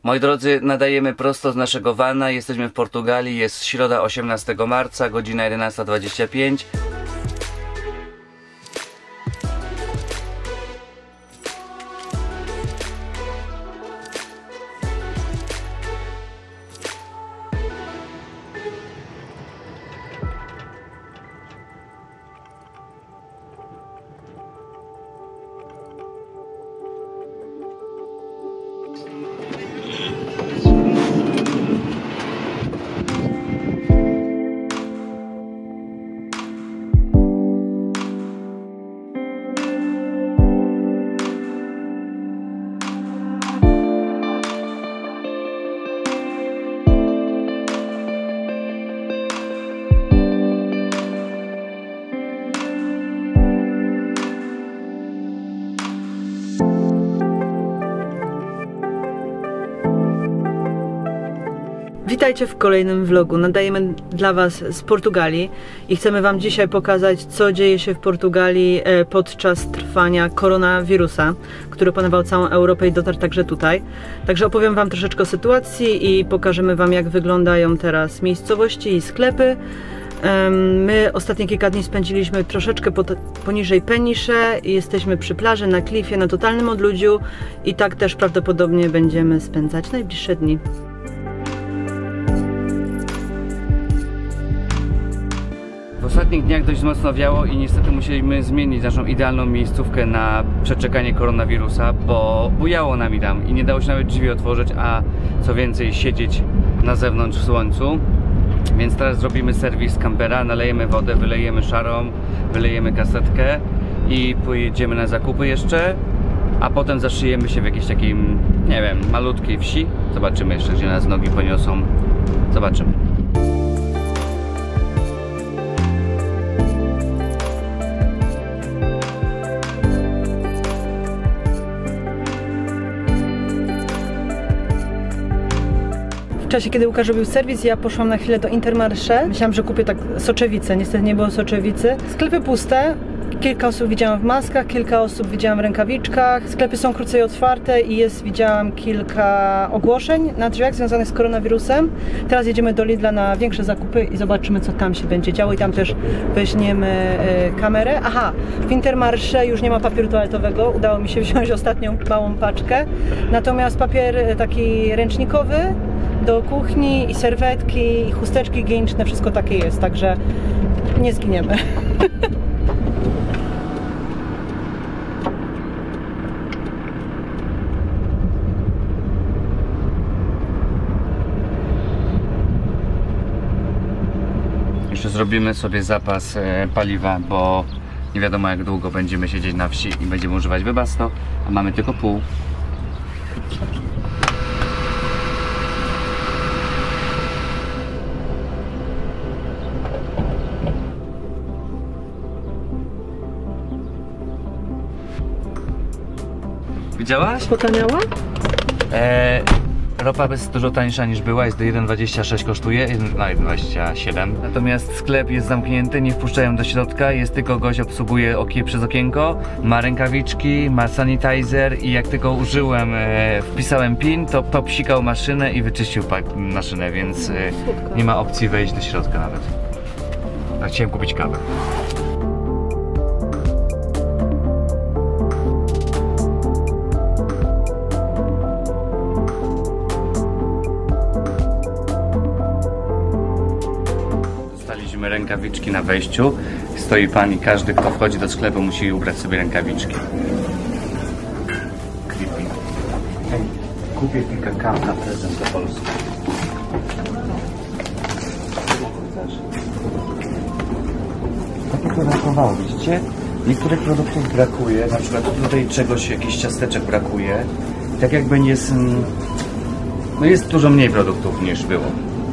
Moi drodzy, nadajemy prosto z naszego vana, jesteśmy w Portugalii, jest środa 18 marca, godzina 11:25. Witajcie w kolejnym vlogu. Nadajemy dla Was z Portugalii i chcemy Wam dzisiaj pokazać, co dzieje się w Portugalii podczas trwania koronawirusa, który opanował całą Europę i dotarł także tutaj. Także opowiem Wam troszeczkę o sytuacji i pokażemy Wam, jak wyglądają teraz miejscowości i sklepy. My ostatnie kilka dni spędziliśmy troszeczkę poniżej Peniche. Jesteśmy przy plaży, na klifie, na totalnym odludziu i tak też prawdopodobnie będziemy spędzać najbliższe dni. W ostatnich dniach dość mocno wiało i niestety musieliśmy zmienić naszą idealną miejscówkę na przeczekanie koronawirusa, bo bujało nami tam i nie dało się nawet drzwi otworzyć, a co więcej siedzieć na zewnątrz w słońcu. Więc teraz zrobimy serwis kampera, nalejemy wodę, wylejemy szarą, wylejemy kasetkę i pojedziemy na zakupy jeszcze, a potem zaszyjemy się w jakiejś takiej, nie wiem, malutkiej wsi. Zobaczymy jeszcze, gdzie nas nogi poniosą. Zobaczymy. W czasie, kiedy Łukasz robił serwis, ja poszłam na chwilę do Intermarché. Myślałam, że kupię tak soczewicę, niestety nie było soczewicy. Sklepy puste, kilka osób widziałam w maskach, kilka osób widziałam w rękawiczkach. Sklepy są krócej otwarte i widziałam kilka ogłoszeń na drzwiach związanych z koronawirusem. Teraz jedziemy do Lidla na większe zakupy i zobaczymy, co tam się będzie działo i tam też weźmiemy kamerę. Aha, w Intermarché już nie ma papieru toaletowego, udało mi się wziąć ostatnią małą paczkę. Natomiast papier taki ręcznikowy do kuchni i serwetki i chusteczki higieniczne, wszystko takie jest, także nie zginiemy. Jeszcze zrobimy sobie zapas paliwa, bo nie wiadomo, jak długo będziemy siedzieć na wsi i będziemy używać Webasto, a mamy tylko pół. Widziałaś? Potaniała? Ropa jest dużo tańsza niż była, jest do 1,26 kosztuje, no 1,27. Natomiast sklep jest zamknięty, nie wpuszczają do środka, jest tylko gość, obsługuje przez okienko, ma rękawiczki, ma sanitizer i jak tylko użyłem, wpisałem PIN, to popsikał maszynę i wyczyścił maszynę, więc nie ma opcji wejść do środka nawet. A chciałem kupić kawę. Rękawiczki na wejściu. Stoi pan i każdy, kto wchodzi do sklepu, musi ubrać sobie rękawiczki. Creepy. Hej, kupię kilka kaw na prezent do Polski. Tak to brakowało, widzicie? Niektórych produktów brakuje, na przykład tutaj czegoś, jakichś ciasteczek brakuje. Tak jakby jest, no jest dużo mniej produktów niż było.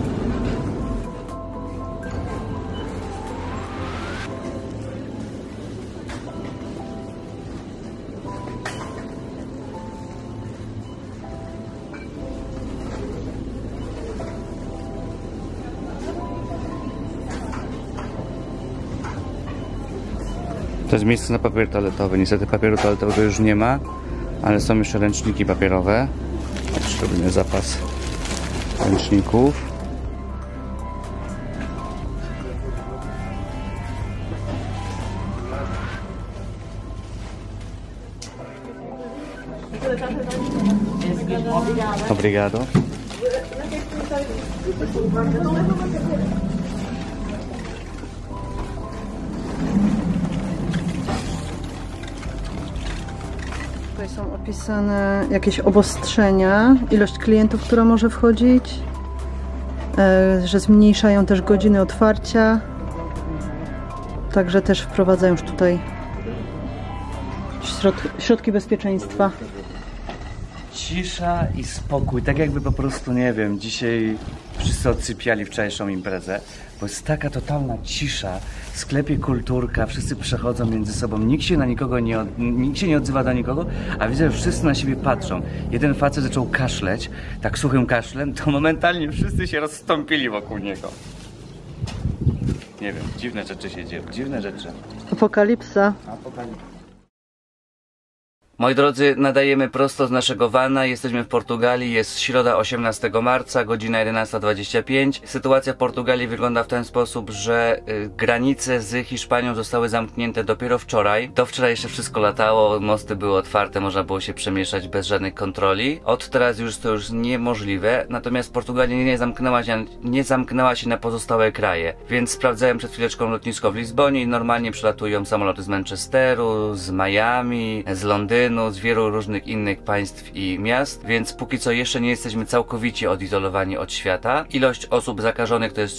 To jest miejsce na papier toaletowy. Niestety papieru toaletowego już nie ma, ale są jeszcze ręczniki papierowe. Już robimy zapas ręczników. Obrigado. Tutaj są opisane jakieś obostrzenia, ilość klientów, która może wchodzić, że zmniejszają też godziny otwarcia, także też wprowadzają już tutaj środki bezpieczeństwa. Cisza i spokój, tak jakby po prostu, nie wiem, dzisiaj wszyscy odsypiali wczorajszą imprezę, bo jest taka totalna cisza, w sklepie kulturka, wszyscy przechodzą między sobą, nikt się nie odzywa do nikogo, a widzę, że wszyscy na siebie patrzą. Jeden facet zaczął kaszleć, tak suchym kaszlem, to momentalnie wszyscy się rozstąpili wokół niego. Nie wiem, dziwne rzeczy się dzieją, dziwne rzeczy. Apokalipsa. Moi drodzy, nadajemy prosto z naszego vana, jesteśmy w Portugalii, jest środa 18 marca, godzina 11:25. Sytuacja w Portugalii wygląda w ten sposób, że granice z Hiszpanią zostały zamknięte dopiero wczoraj. Do wczoraj jeszcze wszystko latało, mosty były otwarte, można było się przemieszczać bez żadnych kontroli. Od teraz już to już niemożliwe, natomiast Portugalia nie zamknęła się na pozostałe kraje. Więc sprawdzałem przed chwileczką lotnisko w Lizbonie i normalnie przylatują samoloty z Manchesteru, z Miami, z Londynu, z wielu różnych innych państw i miast, więc póki co jeszcze nie jesteśmy całkowicie odizolowani od świata. Ilość osób zakażonych to jest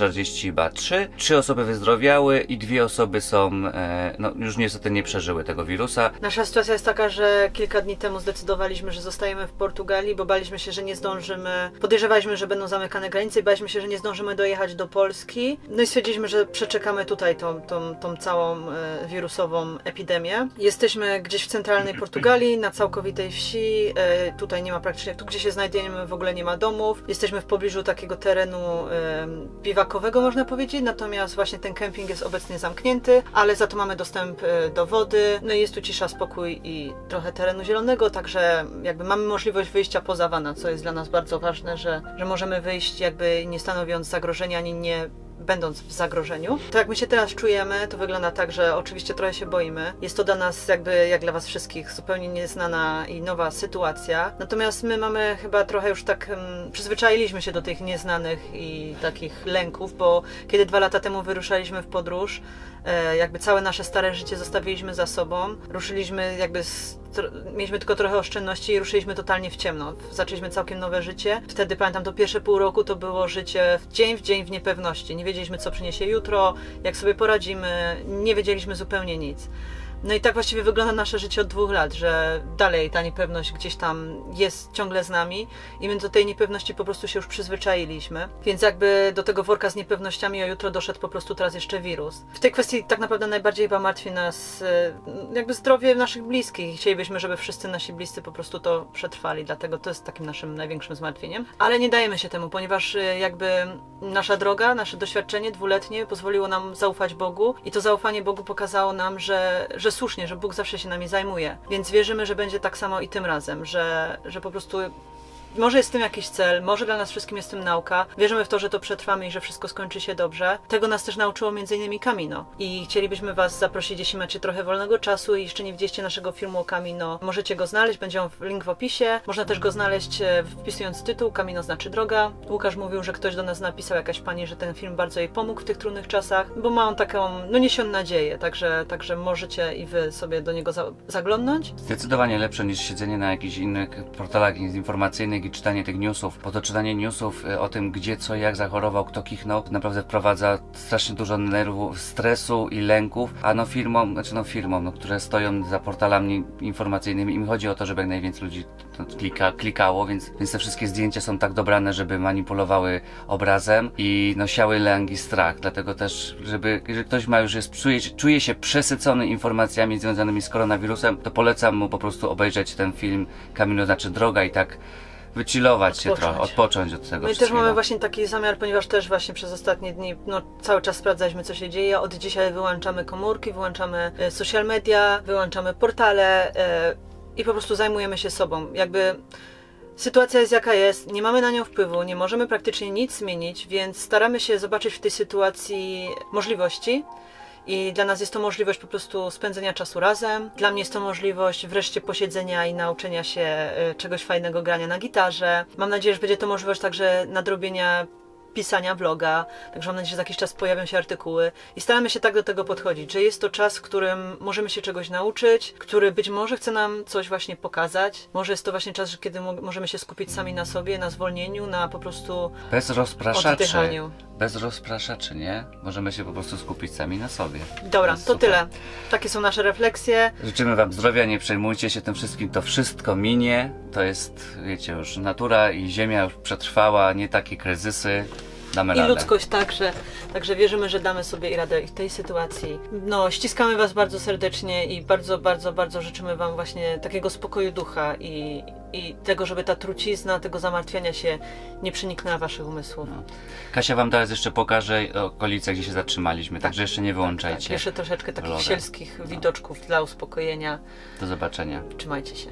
443, 3 osoby wyzdrowiały i 2 osoby są, no już niestety nie przeżyły tego wirusa. Nasza sytuacja jest taka, że kilka dni temu zdecydowaliśmy, że zostajemy w Portugalii, bo baliśmy się, że nie zdążymy, podejrzewaliśmy, że będą zamykane granice i baliśmy się, że nie zdążymy dojechać do Polski. No i stwierdziliśmy, że przeczekamy tutaj tą całą wirusową epidemię. Jesteśmy gdzieś w centralnej Portugalii, na całkowitej wsi, tutaj nie ma praktycznie, tu gdzie się znajdujemy w ogóle nie ma domów, jesteśmy w pobliżu takiego terenu biwakowego, można powiedzieć, natomiast właśnie ten kemping jest obecnie zamknięty, ale za to mamy dostęp do wody, no i jest tu cisza, spokój i trochę terenu zielonego, także jakby mamy możliwość wyjścia poza vana, co jest dla nas bardzo ważne, że możemy wyjść jakby nie stanowiąc zagrożenia, ani nie będąc w zagrożeniu. To jak my się teraz czujemy, to wygląda tak, że oczywiście trochę się boimy. Jest to dla nas jakby, jak dla was wszystkich, zupełnie nieznana i nowa sytuacja. Natomiast my mamy chyba trochę już tak, przyzwyczailiśmy się do tych nieznanych i takich lęków, bo kiedy 2 lata temu wyruszaliśmy w podróż, jakby całe nasze stare życie zostawiliśmy za sobą. Ruszyliśmy jakby, mieliśmy tylko trochę oszczędności i ruszyliśmy totalnie w ciemno. Zaczęliśmy całkiem nowe życie. Wtedy pamiętam, to pierwsze pół roku to było życie w dzień w niepewności. Nie wiedzieliśmy, co przyniesie jutro, jak sobie poradzimy, nie wiedzieliśmy zupełnie nic. No i tak właściwie wygląda nasze życie od 2 lat, że dalej ta niepewność gdzieś tam jest ciągle z nami i my do tej niepewności po prostu się już przyzwyczailiśmy. Więc jakby do tego worka z niepewnościami o jutro doszedł po prostu teraz jeszcze wirus. W tej kwestii tak naprawdę najbardziej chyba martwi nas jakby zdrowie naszych bliskich. Chcielibyśmy, żeby wszyscy nasi bliscy po prostu to przetrwali, dlatego to jest takim naszym największym zmartwieniem. Ale nie dajemy się temu, ponieważ jakby nasza droga, nasze doświadczenie 2-letnie pozwoliło nam zaufać Bogu i to zaufanie Bogu pokazało nam, że słusznie, że Bóg zawsze się nami zajmuje. Więc wierzymy, że będzie tak samo i tym razem, że po prostu może jest w tym jakiś cel, może dla nas wszystkim jest w tym nauka. Wierzymy w to, że to przetrwamy i że wszystko skończy się dobrze. Tego nas też nauczyło m.in. Camino. I chcielibyśmy was zaprosić, jeśli macie trochę wolnego czasu i jeszcze nie widzieliście naszego filmu o Camino, możecie go znaleźć, będzie link w opisie. Można też go znaleźć wpisując tytuł Camino znaczy droga. Łukasz mówił, że ktoś do nas napisał, jakaś pani, że ten film bardzo jej pomógł w tych trudnych czasach, bo ma on taką, no niesioną nadzieję, także możecie i wy sobie do niego zaglądnąć. Zdecydowanie lepsze niż siedzenie na jakichś innych portalach informacyjnych i czytanie tych newsów, bo to czytanie newsów o tym, gdzie, co, jak zachorował, kto kichnął, naprawdę wprowadza strasznie dużo nerwów, stresu i lęków, a firmom, które stoją za portalami informacyjnymi, im chodzi o to, żeby jak najwięcej ludzi klikało, więc te wszystkie zdjęcia są tak dobrane, żeby manipulowały obrazem i siały lęk i strach, dlatego też, jeżeli ktoś ma już czuje się przesycony informacjami związanymi z koronawirusem, to polecam mu po prostu obejrzeć ten film Camino znaczy droga i tak wychillować się trochę, odpocząć od tego. No i też mamy właśnie taki zamiar, ponieważ też właśnie przez ostatnie dni cały czas sprawdzaliśmy, co się dzieje. Od dzisiaj wyłączamy komórki, wyłączamy social media, wyłączamy portale i po prostu zajmujemy się sobą. Jakby Sytuacja jest jaka jest, nie mamy na nią wpływu, nie możemy praktycznie nic zmienić, więc staramy się zobaczyć w tej sytuacji możliwości. I dla nas jest to możliwość po prostu spędzenia czasu razem. Dla mnie jest to możliwość wreszcie posiedzenia i nauczenia się czegoś fajnego, grania na gitarze. Mam nadzieję, że będzie to możliwość także nadrobienia pisania vloga, także mam nadzieję, że za jakiś czas pojawią się artykuły i staramy się tak do tego podchodzić, że jest to czas, w którym możemy się czegoś nauczyć, który być może chce nam coś właśnie pokazać. Może jest to właśnie czas, kiedy możemy się skupić sami na sobie, na zwolnieniu, na po prostu Bez rozpraszaczy. oddychaniu. Bez rozpraszaczy, nie? Możemy się po prostu skupić sami na sobie. Dobra, jest to super. tyle. Takie są nasze refleksje. Życzymy Wam zdrowia, nie przejmujcie się tym wszystkim, to wszystko minie. To jest, wiecie, już natura i ziemia już przetrwała, nie takie kryzysy. Damy I radę. ludzkość także. Także wierzymy, że damy sobie radę w tej sytuacji. No, ściskamy Was bardzo serdecznie i bardzo, bardzo, bardzo życzymy Wam właśnie takiego spokoju ducha i tego, żeby ta trucizna, tego zamartwiania się nie przeniknęła Waszych umysłów. No. Kasia Wam teraz jeszcze pokaże okolice, gdzie się zatrzymaliśmy, także jeszcze nie wyłączajcie. Tak, jeszcze troszeczkę takich vloga. sielskich widoczków dla uspokojenia. Do zobaczenia. Trzymajcie się.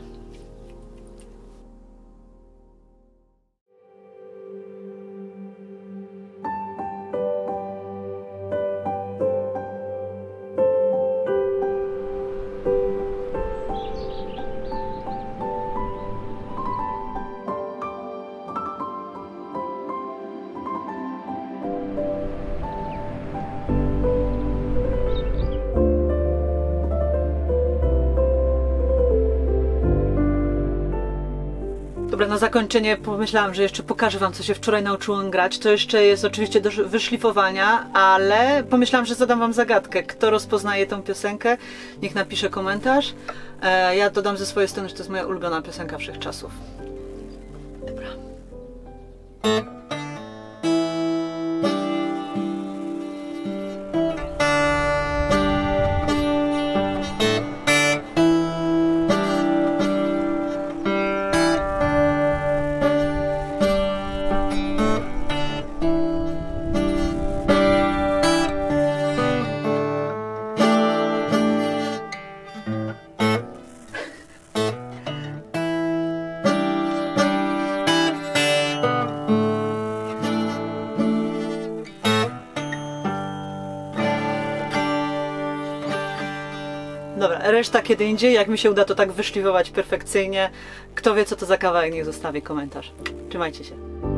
Dobra, na zakończenie pomyślałam, że jeszcze pokażę Wam, co się wczoraj nauczyłam grać. To jeszcze jest oczywiście do wyszlifowania, ale pomyślałam, że zadam Wam zagadkę. Kto rozpoznaje tą piosenkę, niech napisze komentarz. Ja dodam ze swojej strony, że to jest moja ulubiona piosenka wszechczasów. Dobra. Dobra, reszta kiedy indziej, jak mi się uda to tak wyszlifować perfekcyjnie. Kto wie, co to za kawałek, niech zostawi komentarz. Trzymajcie się.